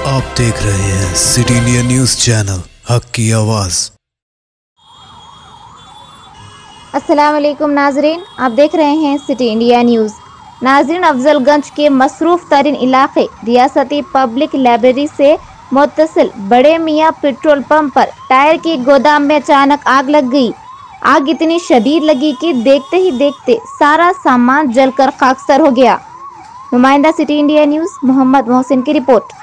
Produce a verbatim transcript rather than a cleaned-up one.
आप देख रहे हैं सिटी इंडिया न्यूज चैनल, हक की आवाज। अस्सलाम वालेकुम नाजरीन, आप देख रहे हैं सिटी इंडिया न्यूज़। नाजरीन, अफजलगंज के मसरूफ़ तरीन इलाके रियासती पब्लिक लाइब्रेरी से मुत्तसिल बड़े मियाँ पेट्रोल पंप पर टायर के गोदाम में अचानक आग लग गई। आग इतनी शदीद लगी कि देखते ही देखते सारा सामान जलकर खाकसर हो गया। नुमाइंदा city India news Mohammad Mohsin की रिपोर्ट।